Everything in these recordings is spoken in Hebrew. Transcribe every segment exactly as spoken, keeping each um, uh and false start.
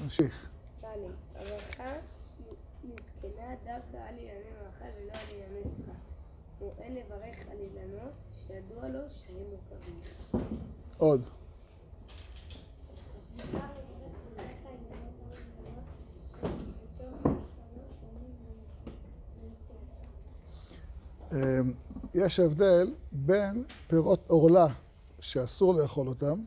נמשיך. טלי, הברכה נתקנה דווקא על אילני מאכל ולא על אילני שרה. ואין לברך על אילנות שידוע לו שהם מורכבים. עוד. יש הבדל בין פירות עורלה שאסור לאכול אותם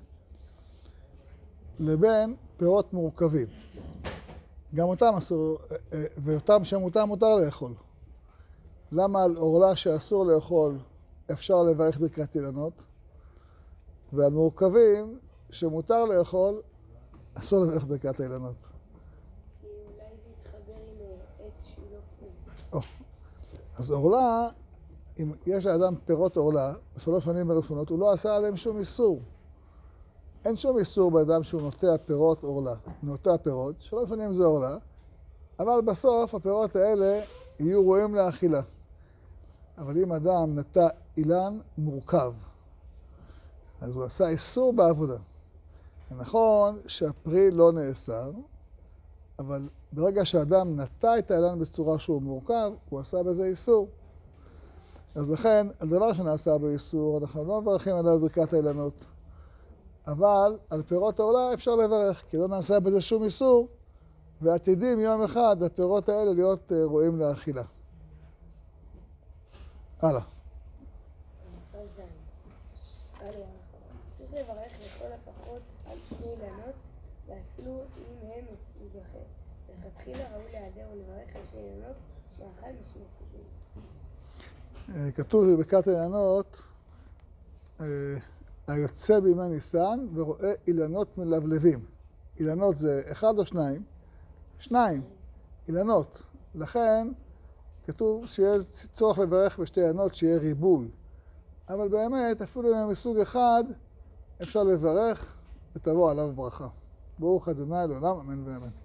לבין פירות מורכבים. גם אותם אסור, ואותם שמותם מותר לאכול. למה על עורלה שאסור לאכול אפשר לברך ברכת אילנות, ועל מורכבים שמותר לאכול אסור לברך ברכת אילנות? כי אולי זה יתחבר עם עץ שהוא לא כלום. אז עורלה, אם יש לאדם פירות עורלה, בשלוש שנים מראשונות, הוא לא עשה עליהם שום איסור. אין שום איסור באדם שהוא נוטע פירות עורלה. נוטע פירות, שלוש שנים זה עורלה, אבל בסוף הפירות האלה יהיו ראויים לאכילה. אבל אם אדם נטע אילן מורכב, אז הוא עשה איסור בעבודה. נכון שהפרי לא נאסר, אבל ברגע שאדם נטע את האילן בצורה שהוא מורכב, הוא עשה בזה איסור. אז לכן, על דבר שנעשה באיסור, אנחנו לא מברכים עליו ברכת האילנות. אבל על פירות העורלה אפשר לברך, כי לא נעשה בזה שום איסור, ועתידים יום אחד הפירות האלה להיות ראויים לאכילה. הלאה. צריך לברך לכל הפחות על שני אילנות, ואפילו אם הם מסוג אחר. לכתחילה ראוי להיעדר ולברך על שני אילנות, מאכל משני סוגים. כתוב בברכת האילנות, היוצא בימי ניסן ורואה אילנות מלבלבים. אילנות זה אחד או שניים? שניים. אילנות. לכן כתוב שיהיה צורך לברך בשתי אילנות שיהיה ריבוי. אבל באמת, אפילו אם הם מסוג אחד, אפשר לברך ותבוא עליו ברכה. ברוך ה' לעולם, אמן ואמן.